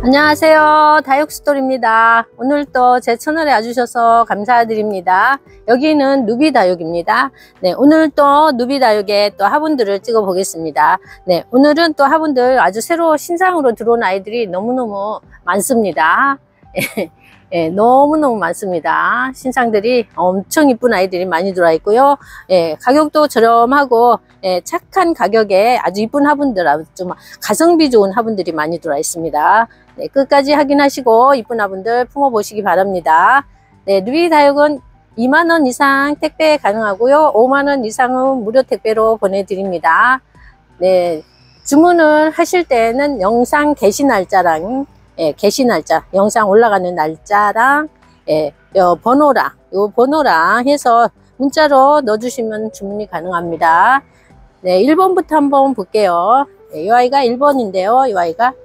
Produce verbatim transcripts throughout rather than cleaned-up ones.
안녕하세요, 다육스토리입니다. 오늘 또 제 채널에 와주셔서 감사드립니다. 여기는 누비다육입니다. 네, 오늘 또 누비다육의 또 화분들을 찍어 보겠습니다. 네, 오늘은 또 화분들 아주 새로 신상으로 들어온 아이들이 너무너무 많습니다. 예, 너무너무 많습니다. 신상들이 엄청 이쁜 아이들이 많이 들어와 있고요. 예, 가격도 저렴하고 예, 착한 가격에 아주 이쁜 화분들, 좀 가성비 좋은 화분들이 많이 들어와 있습니다. 네, 끝까지 확인하시고 이쁜 화분들 품어 보시기 바랍니다. 네, 누비다육은 이만 원 이상 택배 가능하고요. 오만 원 이상은 무료 택배로 보내드립니다. 네, 주문을 하실 때는 영상 게시 날짜랑 예, 게시 날짜, 영상 올라가는 날짜랑 예, 요 번호랑 요 번호랑 해서 문자로 넣어주시면 주문이 가능합니다. 네, 일 번부터 한번 볼게요. 네, 이 아이가 일 번인데요. 이 아이가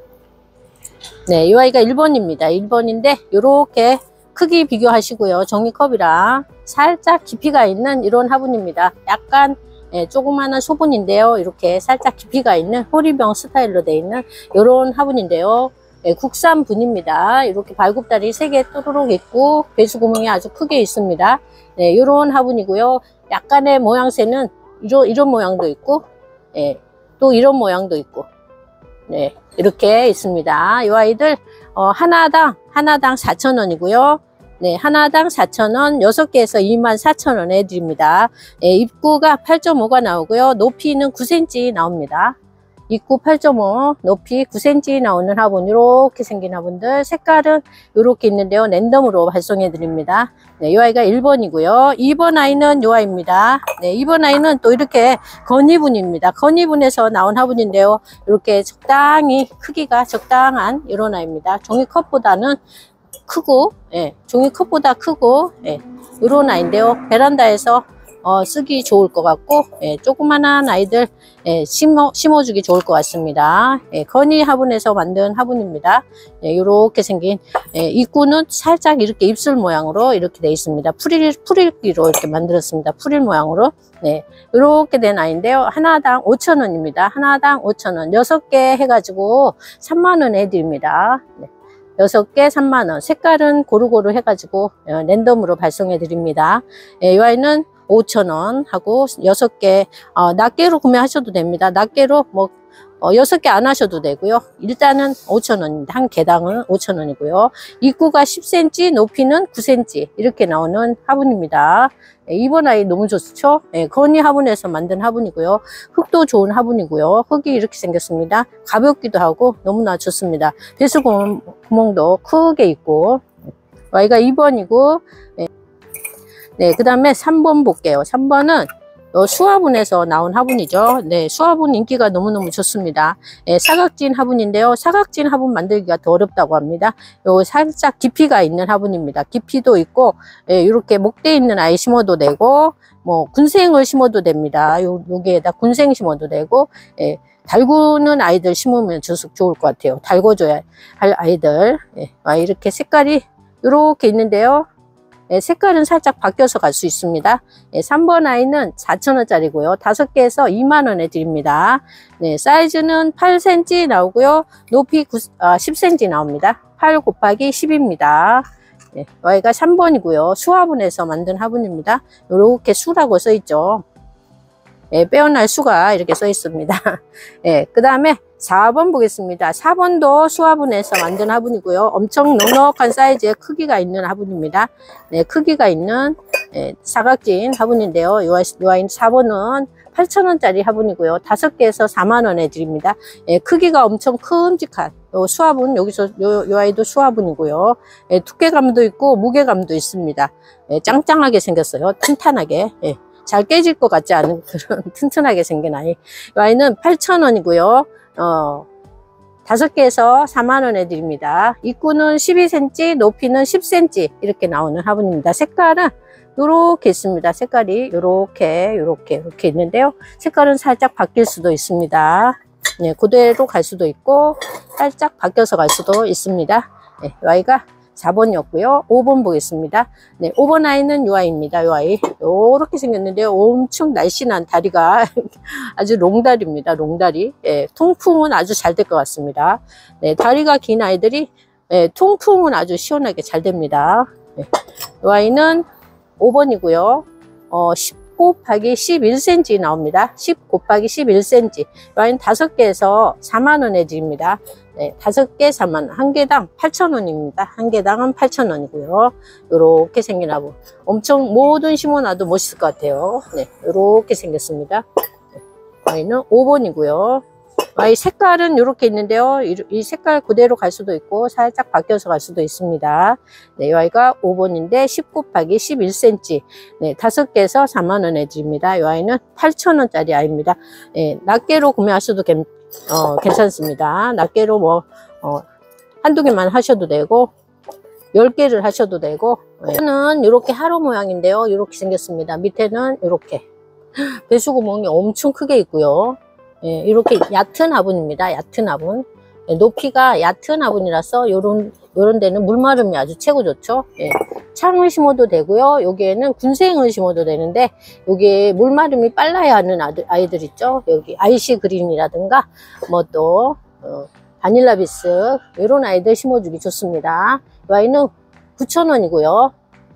네, 이 아이가 일 번입니다. 일 번인데 요렇게 크기 비교하시고요. 종이컵이랑 살짝 깊이가 있는 이런 화분입니다. 약간 예, 조그마한 소분인데요. 이렇게 살짝 깊이가 있는 호리병 스타일로 되어 있는 이런 화분인데요. 네, 국산 분입니다. 이렇게 발굽다리 세 개 또르륵 있고 배수 구멍이 아주 크게 있습니다. 네, 이런 화분이고요. 약간의 모양새는 이런, 이런 모양도 있고 네, 또 이런 모양도 있고 네, 이렇게 있습니다. 이 아이들 어, 하나당 하나당 사천 원이고요. 네, 하나당 사천 원, 여섯 개에서 이만 사천 원에 드립니다. 네, 입구가 팔 점 오가 나오고요. 높이는 구 센티미터 나옵니다. 입구 팔 점 오, 높이 구 센티미터 나오는 화분, 이렇게 생긴 화분들, 색깔은 이렇게 있는데요. 랜덤으로 발송해 드립니다. 네, 이 아이가 일 번이고요. 이 번 아이는 이 아이입니다. 네, 이 번 아이는 또 이렇게 건이분입니다. 건이분에서 나온 화분인데요. 이렇게 적당히 크기가 적당한 이런 아이입니다. 종이컵보다는 크고, 예, 종이컵보다 크고, 예, 이런 아이인데요. 베란다에서 어, 쓰기 좋을 것 같고, 예, 조그만한 아이들 예, 심어, 심어주기 좋을 것 같습니다. 예, 건이 화분에서 만든 화분입니다. 예, 이렇게 생긴 예, 입구는 살짝 이렇게 입술 모양으로 이렇게 되어 있습니다. 풀일, 풀일기로 이렇게 만들었습니다. 풀일 모양으로. 네, 이렇게 된 아이인데요. 하나당 오천 원입니다. 하나당 오천 원. 여섯 개 해가지고 삼만 원에 드립니다. 네. 여섯 개 삼만 원. 색깔은 고루고루 해가지고 어, 랜덤으로 발송해 드립니다. 예, 이 아이는 오천 원 하고 여섯 개 어, 낱개로 구매하셔도 됩니다. 낱개로 뭐 어, 여섯 개 안 하셔도 되고요. 일단은 오천 원입니다. 한 개당은 오천 원이고요. 입구가 십 센티미터, 높이는 구 센티미터 이렇게 나오는 화분입니다. 예, 이번 아이 너무 좋죠? 예, 건이 화분에서 만든 화분이고요. 흙도 좋은 화분이고요. 흙이 이렇게 생겼습니다. 가볍기도 하고 너무나 좋습니다. 배수 구멍도 크게 있고 아이가 이 번이고 예. 네, 그 다음에 삼 번 볼게요. 삼 번은 수화분에서 나온 화분이죠. 네, 수화분 인기가 너무너무 좋습니다. 네, 사각진 화분인데요. 사각진 화분 만들기가 더 어렵다고 합니다. 요 살짝 깊이가 있는 화분입니다. 깊이도 있고, 예, 이렇게 목대 있는 아이 심어도 되고, 뭐, 군생을 심어도 됩니다. 요, 여기에다 군생 심어도 되고, 예, 달구는 아이들 심으면 좋을 것 같아요. 달궈줘야 할 아이들. 예, 아, 이렇게 색깔이 이렇게 있는데요. 네, 색깔은 살짝 바뀌어서 갈 수 있습니다. 네, 삼 번 아이는 사천 원짜리고요. 다섯 개에서 이만 원에 드립니다. 네, 사이즈는 팔 센티미터 나오고요. 높이 구, 아, 십 센티미터 나옵니다. 팔 곱하기 십입니다. 네, 아이가 삼 번이고요. 수화분에서 만든 화분입니다. 이렇게 수라고 써 있죠. 네, 빼어날 수가 이렇게 써 있습니다. 네, 그 다음에 사 번 보겠습니다. 사 번도 수화분에서 만든 화분이고요. 엄청 넉넉한 사이즈의 크기가 있는 화분입니다. 네, 크기가 있는 네, 사각진 화분인데요. 이 아이 사 번은 팔천 원짜리 화분이고요. 다섯 개에서 사만 원에 드립니다. 네, 크기가 엄청 큼직한 요 수화분, 여기서 요, 요 아이도 수화분이고요. 네, 두께감도 있고 무게감도 있습니다. 네, 짱짱하게 생겼어요. 탄탄하게. 네, 잘 깨질 것 같지 않은 그런 튼튼하게 생긴 아이. 이 아이는 팔천 원이고요. 어, 다섯 개에서 사만 원에 드립니다. 입구는 십이 센티미터, 높이는 십 센티미터 이렇게 나오는 화분입니다. 색깔은 이렇게 있습니다. 색깔이 이렇게, 이렇게, 이렇게 있는데요. 색깔은 살짝 바뀔 수도 있습니다. 네, 그대로 갈 수도 있고, 살짝 바뀌어서 갈 수도 있습니다. 네, 이 아이가 사 번이었고요. 오 번 보겠습니다. 네, 오 번 아이는 요 아이입니다. 요 아이. 요렇게 생겼는데요. 엄청 날씬한 다리가 아주 롱다리입니다. 롱다리. 예, 통풍은 아주 잘 될 것 같습니다. 네, 다리가 긴 아이들이 예, 통풍은 아주 시원하게 잘 됩니다. 네, 요 아이는 오 번이고요. 어, 십 곱하기 십일 센티미터 나옵니다. 십 곱하기 십일 센티미터. 이 아이는 다섯 개에서 사만 원에 드립니다. 네, 다섯 개 사만 원. 한 개당 팔천 원입니다. 한 개당은 팔천 원이고요. 요렇게 생긴 화분. 엄청 뭐든 심어놔도 멋있을 것 같아요. 네, 요렇게 생겼습니다. 네, 아이는 오 번이고요. 아이 색깔은 이렇게 있는데요. 이, 이 색깔 그대로 갈 수도 있고 살짝 바뀌어서 갈 수도 있습니다. 네, 이 아이가 오 번인데 십 곱하기 십일 센티미터. 네, 다섯 개에서 사만 원에 드립니다. 이 아이는 팔천 원짜리 아이입니다. 네, 낱개로 구매하셔도 괜, 어, 괜찮습니다. 낱개로 뭐 어, 한두 개만 하셔도 되고 열 개를 하셔도 되고. 얘는 이렇게 하로 모양인데요. 이렇게 생겼습니다. 밑에는 이렇게 배수구멍이 엄청 크게 있고요. 예, 이렇게 얕은 화분입니다. 얕은 화분. 예, 높이가 얕은 화분이라서 요런, 요런 데는 물마름이 아주 최고 좋죠. 예, 창을 심어도 되고요. 여기에는 군생을 심어도 되는데, 여기에 물마름이 빨라야 하는 아들, 아이들 있죠. 여기 아이시 그린이라든가, 뭐 또, 어, 바닐라비스, 이런 아이들 심어주기 좋습니다. 이 아이는 구천 원이고요.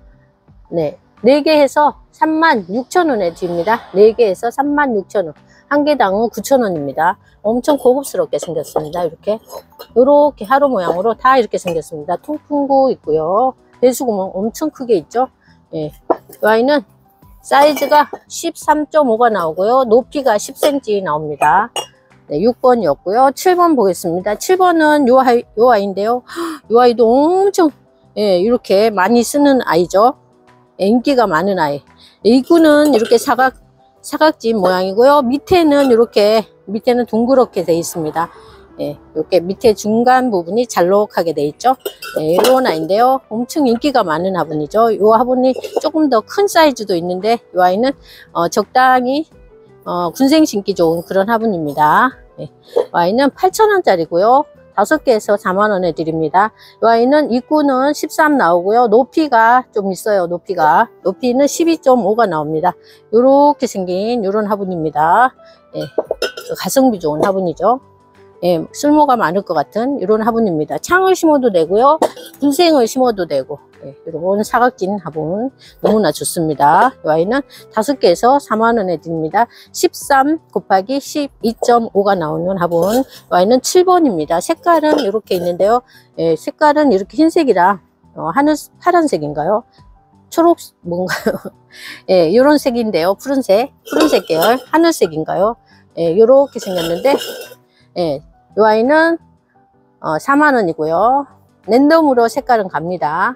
네, 네 개 해서 삼만 육천 원에 드립니다. 네 개 해서 삼만 육천 원. 한 개당은 구천 원입니다. 엄청 고급스럽게 생겼습니다. 이렇게 이렇게 하루 모양으로 다 이렇게 생겼습니다. 통풍구 있고요. 배수구멍 엄청 크게 있죠. 예. 이 아이는 사이즈가 십삼 점 오가 나오고요. 높이가 십 센티미터 나옵니다. 네, 육 번이었고요. 칠 번 보겠습니다. 칠 번은 요 아이, 요 아이인데요. 요 아이도 엄청 예, 이렇게 많이 쓰는 아이죠. 예, 인기가 많은 아이. 입구는 이렇게 사각 사각진 모양이고요. 밑에는 이렇게 밑에는 둥그렇게 되어 있습니다. 예, 이렇게 밑에 중간 부분이 잘록하게 되어 있죠. 예, 이런 아이인데요. 엄청 인기가 많은 화분이죠. 이 화분이 조금 더 큰 사이즈도 있는데 이 아이는 어, 적당히 어, 군생 심기 좋은 그런 화분입니다. 예, 이 아이는 팔천 원짜리고요. 다섯 개에서 사만 원에 드립니다. 이 아이는 입구는 십삼 나오고요. 높이가 좀 있어요. 높이가. 높이는 십이 점 오가 나옵니다. 요렇게 생긴 요런 화분입니다. 예, 가성비 좋은 화분이죠. 예, 쓸모가 많을 것 같은 이런 화분입니다. 창을 심어도 되고요. 군생을 심어도 되고. 예, 이런 사각진 화분 너무나 좋습니다. 이 아이는 다섯 개에서 사만 원에 드립니다. 십삼 곱하기 십이 점 오가 나오는 화분. 이 아이는 칠 번입니다. 색깔은 이렇게 있는데요. 예, 색깔은 이렇게 흰색이랑 어, 하늘 파란색인가요? 초록 뭔가요? 예, 이런 색인데요. 푸른색, 푸른색 계열, 하늘색인가요? 예, 이렇게 생겼는데, 예, 이 아이는 어, 사만 원이고요. 랜덤으로 색깔은 갑니다.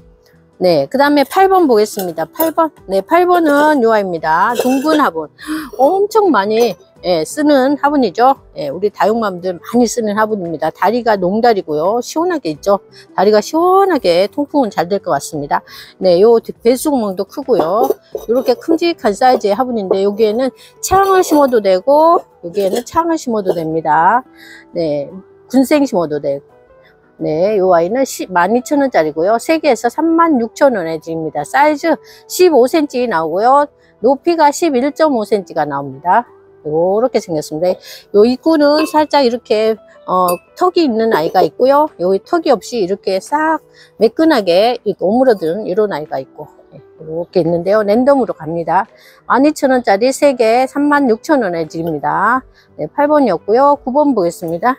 네, 그 다음에 팔 번 보겠습니다. 팔 번. 네, 팔 번은 요 아이입니다. 둥근 화분. 엄청 많이 예, 쓰는 화분이죠. 예, 우리 다육맘들 많이 쓰는 화분입니다. 다리가 농다리고요. 시원하게 있죠. 다리가 시원하게 통풍은 잘 될 것 같습니다. 네, 요 배수구멍도 크고요. 이렇게 큼직한 사이즈의 화분인데 여기에는 창을 심어도 되고 여기에는 창을 심어도 됩니다. 네, 군생 심어도 되고. 네, 요 아이는 만 이천 원짜리고요. 세 개에서 삼만 육천 원에 드립니다. 사이즈 십오 센티미터 나오고요. 높이가 십일 점 오 센티미터가 나옵니다. 요렇게 생겼습니다. 요 입구는 살짝 이렇게 어, 턱이 있는 아이가 있고요. 여기 턱이 없이 이렇게 싹 매끈하게 이렇게 오므러든 이런 아이가 있고 이렇게 있는데요. 랜덤으로 갑니다. 만 이천 원짜리 세 개 삼만 육천 원에 드립니다. 네, 팔 번이었고요. 구 번 보겠습니다.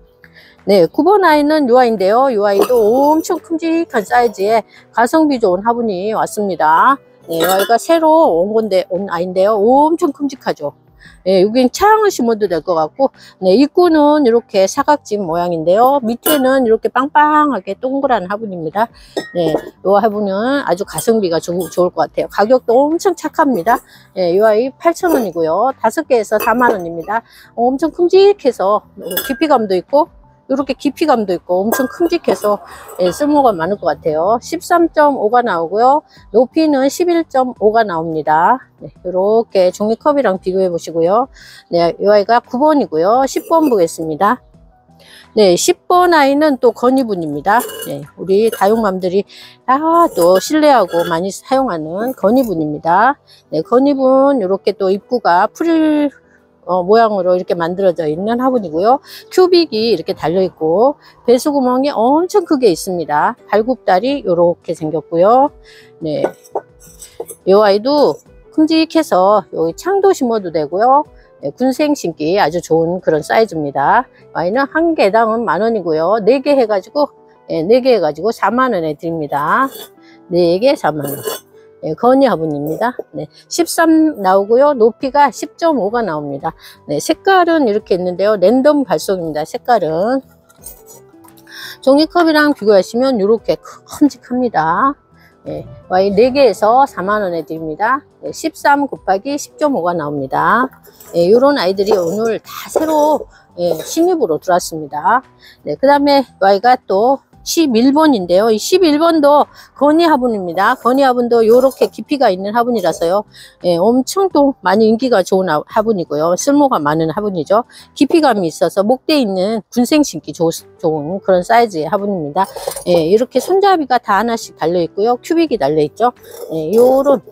네, 구 번 아이는 요 아이인데요. 요 아이도 엄청 큼직한 사이즈의 가성비 좋은 화분이 왔습니다. 네, 이 아이가 새로 온 건데, 온 아이인데요. 엄청 큼직하죠. 네, 여긴 창을 심어도 될 것 같고, 네, 입구는 이렇게 사각진 모양인데요. 밑에는 이렇게 빵빵하게 동그란 화분입니다. 네, 요 화분은 아주 가성비가 조, 좋을 것 같아요. 가격도 엄청 착합니다. 네, 요 아이 팔천 원이고요. 다섯 개에서 사만 원입니다. 엄청 큼직해서 깊이감도 있고, 이렇게 깊이감도 있고 엄청 큼직해서 예, 쓸모가 많을 것 같아요. 십삼 점 오가 나오고요. 높이는 십일 점 오가 나옵니다. 네, 이렇게 종이컵이랑 비교해 보시고요. 네, 이 아이가 구 번이고요. 십 번 보겠습니다. 네, 십 번 아이는 또 건이분입니다. 네, 우리 다육맘들이 다 또 신뢰하고 많이 사용하는 건이분입니다. 네, 건이분 이렇게 또 입구가 프릴 어, 모양으로 이렇게 만들어져 있는 화분이고요. 큐빅이 이렇게 달려있고 배수구멍이 엄청 크게 있습니다. 발굽다리 이렇게 생겼고요. 네, 이 아이도 큼직해서 여기 창도 심어도 되고요. 네, 군생 심기 아주 좋은 그런 사이즈입니다. 아이는 한 개당은 만 원이고요. 네 개 해가지고 네, 네 개 해가지고 사만 원에 드립니다. 네 개 사만 원. 네, 건이 화분입니다. 네, 십삼 나오고요. 높이가 십 점 오가 나옵니다. 네, 색깔은 이렇게 있는데요. 랜덤 발송입니다. 색깔은 종이컵이랑 비교하시면 이렇게 큼직합니다. 네, 와이 네 개에서 사만 원에 드립니다. 네, 십삼 곱하기 십 점 오가 나옵니다. 네, 이런 아이들이 오늘 다 새로 네, 신입으로 들어왔습니다. 네, 그 다음에 와이가 또 십일 번인데요. 이 십일 번도 건이 화분입니다. 건이 화분도 이렇게 깊이가 있는 화분이라서요. 예, 엄청 또 많이 인기가 좋은 화분이고요. 쓸모가 많은 화분이죠. 깊이감이 있어서 목대 있는 군생 심기 좋은 그런 사이즈의 화분입니다. 예, 이렇게 손잡이가 다 하나씩 달려 있고요. 큐빅이 달려 있죠. 예, 요런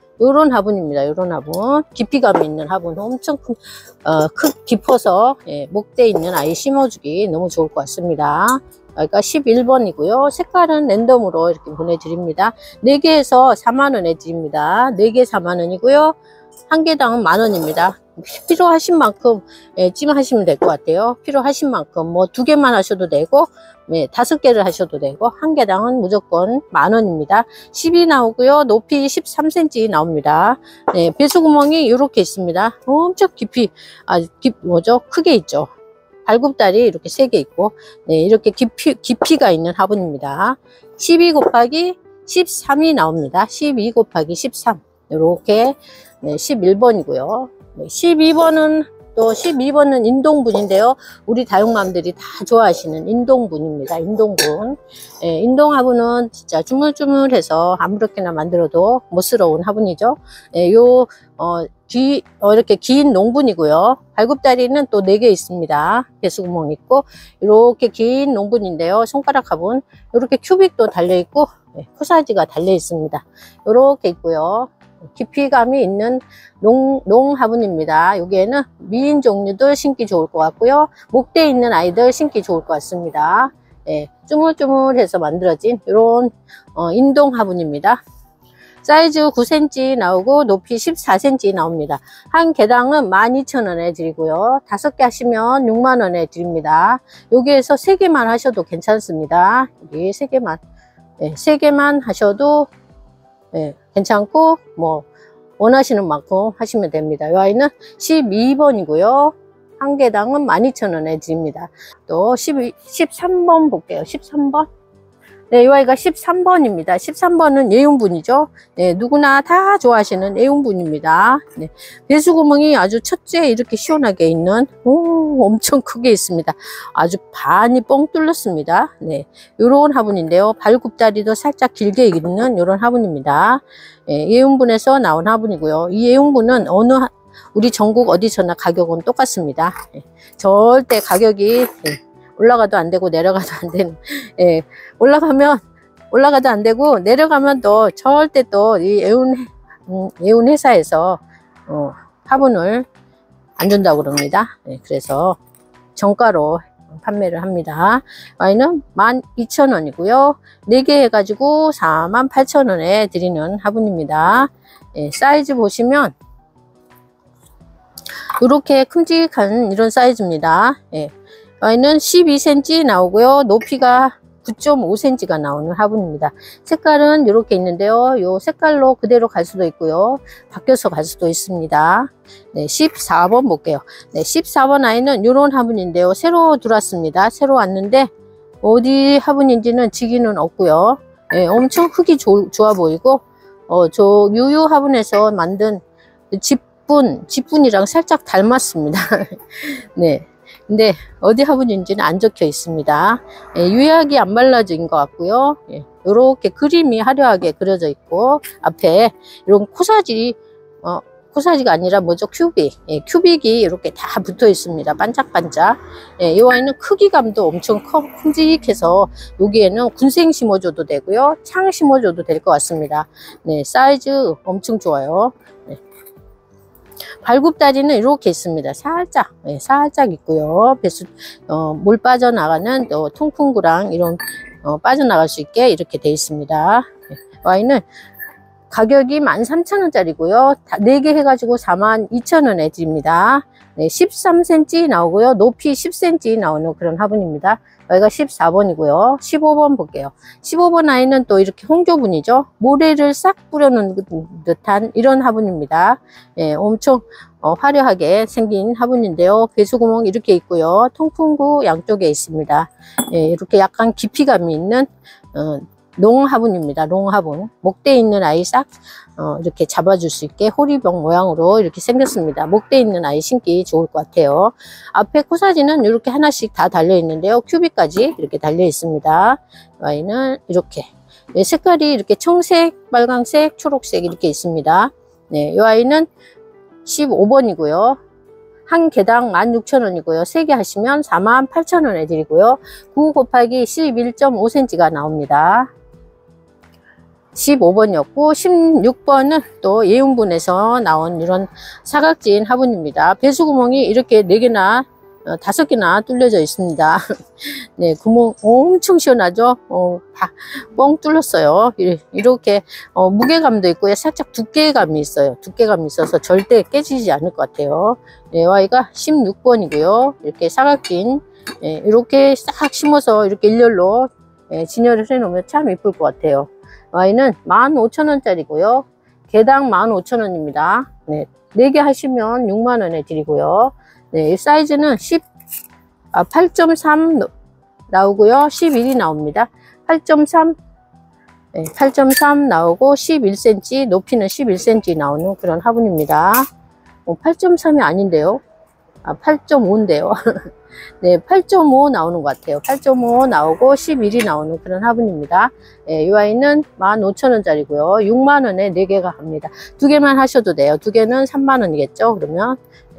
요런 화분입니다. 요런 화분. 깊이감이 있는 화분. 엄청 큰, 어, 크, 깊어서, 예, 목대 있는 아이 심어주기 너무 좋을 것 같습니다. 그러니까 십일 번이고요. 색깔은 랜덤으로 이렇게 보내드립니다. 네 개에서 사만 원에 드립니다. 네 개 사만 원이고요. 한 개당은 만 원입니다. 필요하신 만큼 예, 찜하시면 될 것 같아요. 필요하신 만큼 뭐 두 개만 하셔도 되고 예, 다섯 개를 하셔도 되고 한 개당은 무조건 만 원입니다. 십이 나오고요. 높이 십삼 센티미터 나옵니다. 네, 배수구멍이 이렇게 있습니다. 엄청 깊이 아, 깊 뭐죠? 크게 있죠. 발굽다리 이렇게 세 개 있고 네, 이렇게 깊이, 깊이가 있는 화분입니다. 십이 곱하기 십삼이 나옵니다. 십이 곱하기 십삼 이렇게 네, 십일 번이고요. 네, 십이 번은 또 십이 번은 인동분인데요. 우리 다육맘들이 다 좋아하시는 인동분입니다. 인동분. 네, 인동 화분은 진짜 주물주물해서 아무렇게나 만들어도 멋스러운 화분이죠. 네, 요 어, 뒤, 어, 이렇게 긴 농분이고요. 발굽다리는 또 네 개 있습니다. 배수구멍 있고, 이렇게 긴 농분인데요. 손가락 화분. 이렇게 큐빅도 달려있고, 네, 코사지가 달려 있습니다. 이렇게 있고요. 깊이감이 있는 농, 농 화분입니다. 여기에는 미인 종류들 심기 좋을 것 같고요. 목대 있는 아이들 심기 좋을 것 같습니다. 네, 쭈물쭈물해서 만들어진 이런 어, 인동 화분입니다. 사이즈 구 센티미터 나오고 높이 십사 센티미터 나옵니다. 한 개당은 만 이천 원에 드리고요. 다섯 개 하시면 육만 원에 드립니다. 여기에서 세 개만 하셔도 괜찮습니다. 여기 세 개만, 네, 세 개만 하셔도 네, 괜찮고 뭐 원하시는 만큼 하시면 됩니다. 이 아이는 십이 번이고요. 한 개당은 만 이천 원에 드립니다. 또 십이, 십삼 번 볼게요. 십삼 번. 네, 이 아이가 십삼 번입니다. 십삼 번은 예운분이죠. 네, 누구나 다 좋아하시는 예운분입니다. 네, 배수구멍이 아주 첫째 이렇게 시원하게 있는, 오, 엄청 크게 있습니다. 아주 반이 뻥 뚫렸습니다. 네, 요런 화분인데요. 발굽다리도 살짝 길게 있는 요런 화분입니다. 네, 예운분에서 나온 화분이고요. 이 예운분은 어느, 우리 전국 어디서나 가격은 똑같습니다. 네, 절대 가격이, 네, 올라가도 안 되고 내려가도 안 되는, 예, 올라가면 올라가도 안 되고 내려가면 또 절대 또 이 예운 음, 예운 회사에서 어, 화분을 안 준다고 그럽니다. 예, 그래서 정가로 판매를 합니다. 와인은 만 이천 원이고요. 네 개 해가지고 사만 팔천 원에 드리는 화분입니다. 예, 사이즈 보시면 이렇게 큼직한 이런 사이즈입니다. 예. 와인은 십이 센티미터 나오고요. 높이가 구 점 오 센티미터가 나오는 화분입니다. 색깔은 이렇게 있는데요. 이 색깔로 그대로 갈 수도 있고요. 바뀌어서 갈 수도 있습니다. 네, 십사 번 볼게요. 네, 십사 번 아이는 이런 화분인데요. 새로 들어왔습니다. 새로 왔는데 어디 화분인지는 지기는 없고요. 네, 엄청 흙이 조, 좋아 보이고 어, 저 유유 화분에서 만든 집분, 집분이랑 살짝 닮았습니다. 네. 근데 어디 화분인지는 안 적혀 있습니다. 예, 유약이 안 발라진 것 같고요. 예, 이렇게 그림이 화려하게 그려져 있고 앞에 이런 코사지 어, 코사지가 아니라 뭐죠? 큐빅. 예, 큐빅이 이렇게 다 붙어 있습니다. 반짝반짝. 예, 이 와인은 크기감도 엄청 커, 큼직해서 여기에는 군생 심어줘도 되고요. 창 심어줘도 될 것 같습니다. 네, 사이즈 엄청 좋아요. 네. 발굽다리는 이렇게 있습니다. 살짝, 네, 살짝 있고요. 배수, 어, 물 빠져나가는 또 통풍구랑 이런 어, 빠져나갈 수 있게 이렇게 되어 있습니다. 네, 와인은 가격이 만 삼천 원짜리고요. 네 개 해가지고 사만 이천 원에 드립니다. 네, 십삼 센티미터 나오고요. 높이 십 센티미터 나오는 그런 화분입니다. 여기가 십사 번이고요. 십오 번 볼게요. 십오 번 아이는 또 이렇게 홍조분이죠. 모래를 싹 뿌려놓은 듯한 이런 화분입니다. 예, 엄청 어, 화려하게 생긴 화분인데요. 배수구멍 이렇게 있고요. 통풍구 양쪽에 있습니다. 예, 이렇게 약간 깊이감이 있는 어, 농화분입니다. 농화분. 목대 있는 아이 싹 어, 이렇게 잡아줄 수 있게 호리병 모양으로 이렇게 생겼습니다. 목대 있는 아이 신기 좋을 것 같아요. 앞에 코사지는 이렇게 하나씩 다 달려 있는데요. 큐빅까지 이렇게 달려 있습니다. 와인은 이렇게 네, 색깔이 이렇게 청색, 빨강색, 초록색 이렇게 있습니다. 네, 이 아이는 십오 번이고요. 한 개당 만 육천 원이고요. 세 개 하시면 사만 팔천 원에 드리고요. 구 곱하기 십일 점 오 센티미터가 나옵니다. 십오 번이었고 십육 번은 또 예용분에서 나온 이런 사각진 화분입니다. 배수구멍이 이렇게 네 개나 어, 다섯 개나 뚫려져 있습니다. 네, 구멍 엄청 시원하죠? 어, 다 뻥 뚫렸어요. 이렇게 어, 무게감도 있고요. 살짝 두께감이 있어요. 두께감이 있어서 절대 깨지지 않을 것 같아요. 네, 와이가 십육 번이고요. 이렇게 사각진 네, 이렇게 싹 심어서 이렇게 일렬로 네, 진열을 해 놓으면 참 예쁠 것 같아요. 와인은 만 오천 원짜리고요. 개당 만 오천 원입니다. 네, 네 개 하시면 육만 원에 드리고요. 네, 이 사이즈는 십, 아, 팔 점 삼 나오고요. 십일이 나옵니다. 팔 점 삼, 네, 팔 점 삼 나오고 십일 센티미터, 높이는 십일 센티미터 나오는 그런 화분입니다. 어, 팔 점 삼이 아닌데요. 아, 팔 점 오인데요. 네, 팔 점 오 나오는 것 같아요. 팔 점 오 나오고 십일이 나오는 그런 화분입니다. 네, 이 와인은 만 오천 원짜리고요. 육만 원에 네 개가 갑니다. 두 개만 하셔도 돼요. 두 개는 삼만 원이겠죠. 그러면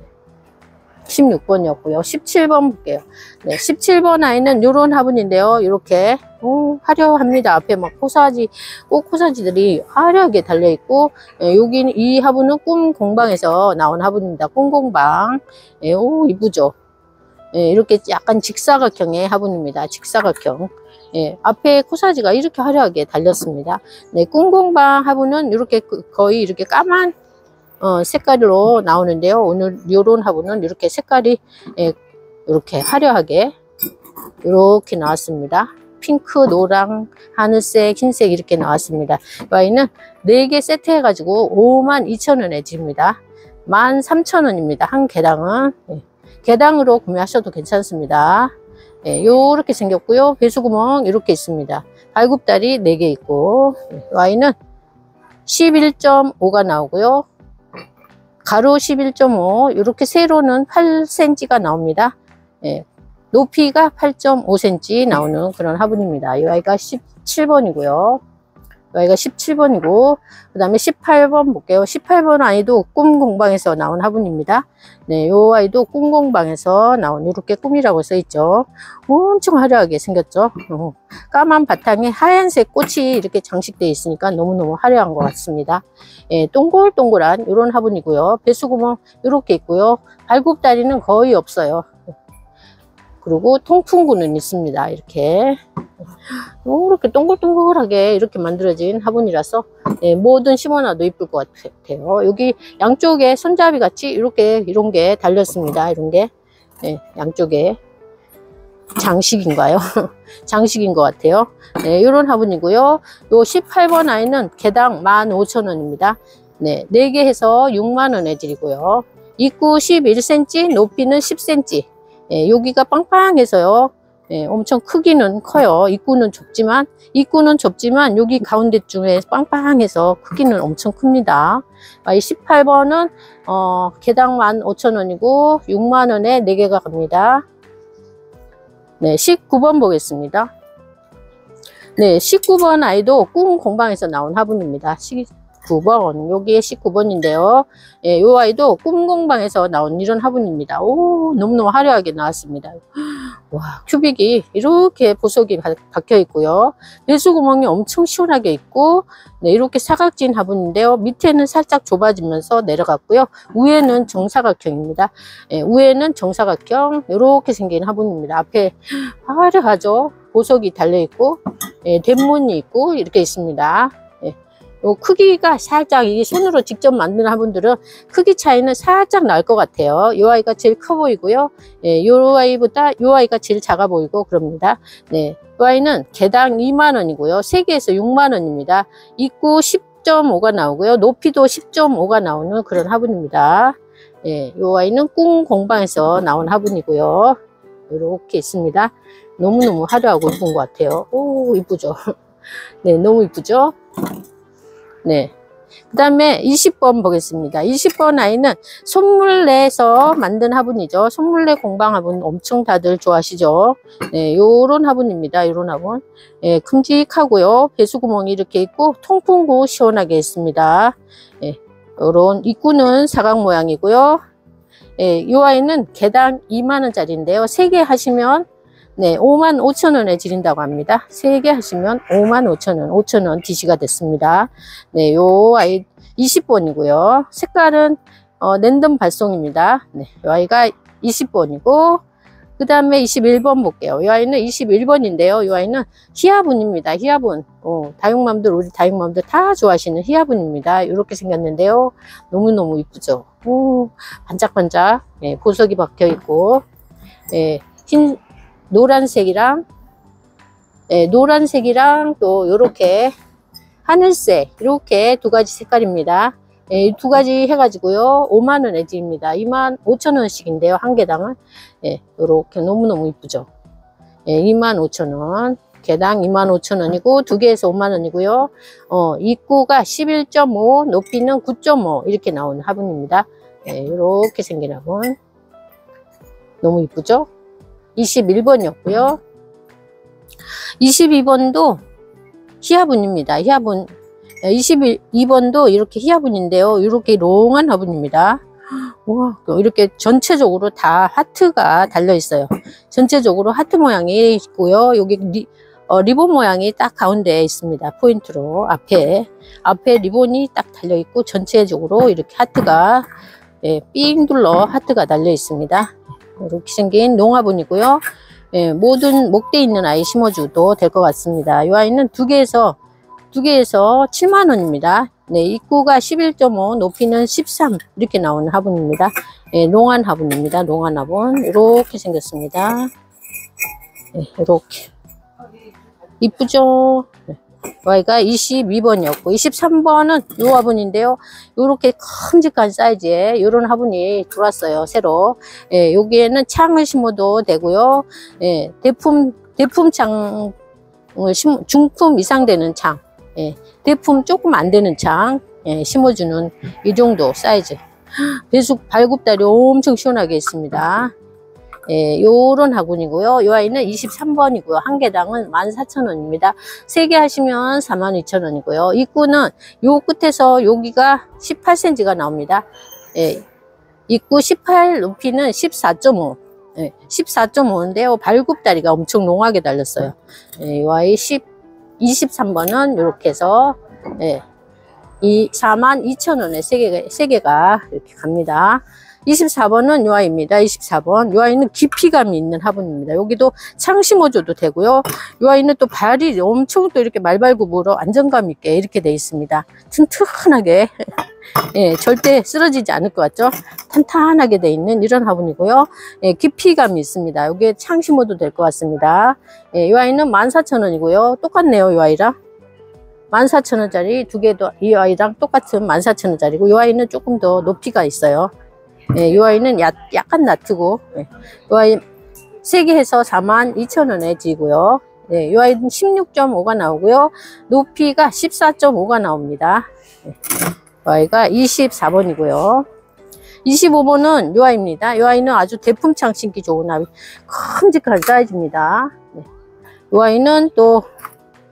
십육 번이었고요. 십칠 번 볼게요. 네, 십칠 번 아이는 이런 화분인데요. 이렇게 오, 화려합니다. 앞에 막 코사지, 꼭 코사지들이 화려하게 달려있고, 예, 여기 이 화분은 꿈 공방에서 나온 화분입니다. 꿈 공방. 예, 오, 이쁘죠? 예, 이렇게 약간 직사각형의 화분입니다. 직사각형. 예, 앞에 코사지가 이렇게 화려하게 달렸습니다. 네, 꿈 공방 화분은 이렇게 거의 이렇게 까만 어, 색깔로 나오는데요. 오늘 요런 화분은 이렇게 색깔이 예, 이렇게 화려하게 이렇게 나왔습니다. 핑크, 노랑, 하늘색, 흰색 이렇게 나왔습니다. 와인은 네 개 세트 해가지고 오만 이천 원에 드립니다. 만 삼천 원입니다. 한 개당은. 예, 개당으로 구매하셔도 괜찮습니다. 예, 요렇게 생겼고요. 배수구멍 이렇게 있습니다. 발굽다리 네 개 있고 예, 와인은 십일 점 오가 나오고요. 가로 십일 점 오, 이렇게 세로는 팔 센티미터가 나옵니다. 예, 높이가 팔 점 오 센티미터 나오는 그런 화분입니다. 이 아이가 십칠 번이고요. 이 아이가 십칠 번이고, 그 다음에 십팔 번 볼게요. 십팔 번 아이도 꿈 공방에서 나온 화분입니다. 네, 이 아이도 꿈 공방에서 나온 이렇게 꿈이라고 써있죠. 엄청 화려하게 생겼죠. 어, 까만 바탕에 하얀색 꽃이 이렇게 장식되어 있으니까 너무너무 화려한 것 같습니다. 예, 동글동글한 이런 화분이고요. 배수구멍 이렇게 있고요. 발굽다리는 거의 없어요. 그리고 통풍구는 있습니다. 이렇게 이렇게 동글동글하게 이렇게 만들어진 화분이라서 네, 뭐든 심어놔도 이쁠 것 같아요. 여기 양쪽에 손잡이 같이 이렇게 이런 게 달렸습니다. 이런 게 네, 양쪽에 장식인가요? 장식인 것 같아요. 네, 이런 화분이고요. 요 십팔 번 아이는 개당 만 오천 원입니다. 네, 네 개 해서 육만 원에 드리고요. 입구 십일 센티미터, 높이는 십 센티미터. 예, 여기가 빵빵해서요. 예, 엄청 크기는 커요. 입구는 좁지만, 입구는 좁지만, 여기 가운데 중에 빵빵해서 크기는 엄청 큽니다. 아, 이 십팔 번은, 어, 개당 만 오천 원이고, 육만 원에 네 개가 갑니다. 네, 십구 번 보겠습니다. 네, 십구 번 아이도 꿈 공방에서 나온 화분입니다. 십구 번, 여기에 십구 번인데요. 예, 요 아이도 꿈공방에서 나온 이런 화분입니다. 오, 너무너무 화려하게 나왔습니다. 와, 큐빅이 이렇게 보석이 박혀 있고요. 배수구멍이 엄청 시원하게 있고, 네, 이렇게 사각진 화분인데요. 밑에는 살짝 좁아지면서 내려갔고요. 위에는 정사각형입니다. 예, 위에는 정사각형 이렇게 생긴 화분입니다. 앞에 화려하죠. 보석이 달려있고, 예, 대문이 있고 이렇게 있습니다. 예, 요 크기가 살짝, 이게 손으로 직접 만드는 화분들은 크기 차이는 살짝 날 것 같아요. 이 아이가 제일 커 보이고요. 예, 이 아이보다 이 아이가 제일 작아 보이고 그럽니다. 네, 이 아이는 개당 이만 원이고요. 세 개에서 육만 원입니다. 입구 십 점 오가 나오고요. 높이도 십 점 오가 나오는 그런 화분입니다. 예, 이 아이는 꿈 공방에서 나온 화분이고요. 이렇게 있습니다. 너무너무 화려하고 이쁜 것 같아요. 오, 이쁘죠? 네, 너무 이쁘죠? 네. 그 다음에 이십 번 보겠습니다. 이십 번 아이는 손물내에서 만든 화분이죠. 손물내 공방 화분 엄청 다들 좋아하시죠? 네, 요런 화분입니다. 요런 화분. 예, 큼직하고요. 배수구멍이 이렇게 있고, 통풍구 시원하게 있습니다. 예, 요런 입구는 사각 모양이고요. 예, 요 아이는 개당 이만 원짜리인데요. 세 개 하시면 네, 오만 오천 원에 드린다고 합니다. 세 개 하시면 오만 오천 원, 오천 원 디씨가 됐습니다. 네, 요 아이 이십 번이고요. 색깔은 어, 랜덤 발송입니다. 네, 요 아이가 이십 번이고, 그 다음에 이십일 번 볼게요. 이 아이는 이십일 번인데요. 이 아이는 히아분입니다. 히아분. 어, 다육맘들, 우리 다육맘들 다 좋아하시는 히아분입니다. 이렇게 생겼는데요. 너무너무 이쁘죠? 오, 반짝반짝. 예, 보석이 박혀 있고, 예, 흰, 노란색이랑, 예, 노란색이랑 또 요렇게 하늘색, 이렇게 두 가지 색깔입니다. 예, 두 가지 해가지고요. 오만 원에 드립니다. 이만 오천 원씩인데요. 한 개당은. 예, 요렇게 너무너무 이쁘죠. 예, 이만 오천 원. 개당 이만 오천 원이고, 두 개에서 오만 원이고요. 어, 입구가 십일 점 오, 높이는 구 점 오, 이렇게 나오는 화분입니다. 예, 요렇게 생긴 화분. 너무 이쁘죠? 이십일 번이었고요. 이십이 번도 히아분입니다. 히아분. 이십이 번도 이렇게 히아분인데요. 이렇게 롱한 화분입니다. 와, 이렇게 전체적으로 다 하트가 달려 있어요. 전체적으로 하트 모양이 있고요. 여기 리, 어, 리본 모양이 딱 가운데에 있습니다. 포인트로 앞에 앞에 리본이 딱 달려 있고, 전체적으로 이렇게 하트가, 예, 삥 둘러 하트가 달려 있습니다. 이렇게 생긴 농화분이고요. 예, 모든 목대 있는 아이 심어줘도 될 것 같습니다. 이 아이는 두 개에서 두 개에서 칠만 원입니다. 네, 입구가 십일 점 오, 높이는 십삼, 이렇게 나오는 화분입니다. 예, 농한 화분입니다. 농한 화분. 이렇게 생겼습니다. 예, 이렇게. 이쁘죠? 네. 이 아이가 이십이 번이었고, 이십삼 번은 이 화분인데요. 이렇게 큼직한 사이즈의 이런 화분이 들어왔어요. 새로. 예, 여기에는 창을 심어도 되고요. 예, 대품, 대품창, 중품 이상 되는 창. 예, 대품 조금 안 되는 창, 예, 심어주는 이 정도 사이즈. 배수 발굽다리 엄청 시원하게 있습니다. 예, 요런 화분이고요. 이 아이는 이십삼 번이고요. 한 개당은 만 사천 원입니다. 세 개 하시면 사만 이천 원이고요. 입구는 요 끝에서 여기가 십팔 센티미터가 나옵니다. 예, 입구 십팔, 높이는 십사 점 오. 예, 십사 점 오인데요. 발굽다리가 엄청 농하게 달렸어요. 예, 이 아이 십, 이십삼 번은 이렇게 해서, 예, 이 사만 이천 원에 세 개가, 세 개가 이렇게 갑니다. 이십사 번은 이 아이입니다. 이십사 번. 이 아이는 깊이감이 있는 화분입니다. 여기도 창 심어줘도 되고요. 이 아이는 또 발이 엄청 또 이렇게 말발굽으로 안정감 있게 이렇게 돼 있습니다. 튼튼하게. 예, 절대 쓰러지지 않을 것 같죠? 탄탄하게 돼 있는 이런 화분이고요. 예, 깊이감이 있습니다. 여기에 창 심어도 될 것 같습니다. 예, 이 아이는 만 사천 원이고요. 똑같네요, 이 아이랑. 만 사천 원짜리 두 개도 이 아이랑 똑같은 만 사천 원짜리고, 이 아이는 조금 더 높이가 있어요. 예, 이 아이는 야, 약간 낮고, 예, 이 아이 세 개 해서 사만 이천 원에 지고요. 예, 이 아이는 십육 점 오가 나오고요. 높이가 십사 점 오가 나옵니다. 예, 이 아이가 이십사 번이고요. 이십오 번은 이 아이입니다. 이 아이는 아주 대품창 신기 좋은 아이, 큼직한 사이즈입니다. 예, 이 아이는 또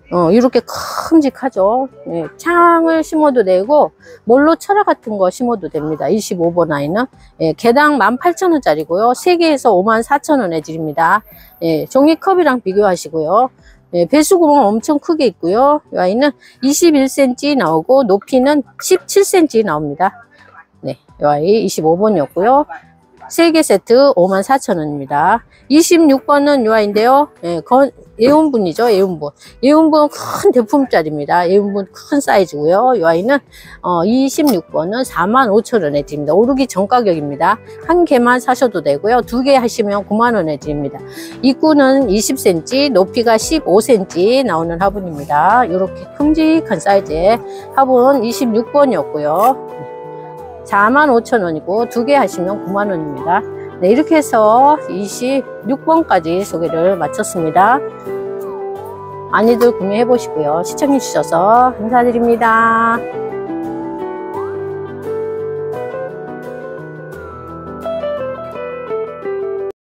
어, 이렇게 큼직하죠. 예, 창을 심어도 되고, 몰로 철화 같은 거 심어도 됩니다. 이십오 번 아이는. 예, 개당 만 팔천 원짜리고요. 세 개에서 오만 사천 원에 드립니다. 예, 종이컵이랑 비교하시고요. 예, 배수구멍 엄청 크게 있고요. 이 아이는 이십일 센티미터 나오고, 높이는 십칠 센티미터 나옵니다. 네, 이 아이 이십오 번이었고요. 세 개 세트 오만 사천 원입니다. 이십육 번은 이 아이인데요. 예, 건, 예온분이죠. 예온분. 예온분은 큰 대품짜리입니다. 예온분 큰 사이즈고요. 이 아이는 어, 이십육 번은 사만 오천 원에 드립니다. 오르기 전 가격입니다. 한 개만 사셔도 되고요. 두 개 하시면 구만 원에 드립니다. 입구는 이십 센티미터, 높이가 십오 센티미터 나오는 화분입니다. 이렇게 큼직한 사이즈의 화분 이십육 번이었고요. 사만 오천 원이고 두 개 하시면 구만 원입니다. 네, 이렇게 해서 이십육 번까지 소개를 마쳤습니다. 많이들 구매해 보시고요. 시청해 주셔서 감사드립니다.